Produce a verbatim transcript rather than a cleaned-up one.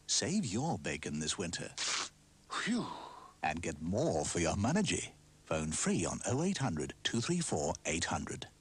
Save your bacon this winter. Phew. And get more for your monergy. Phone free on oh eight hundred, two three four, eight hundred.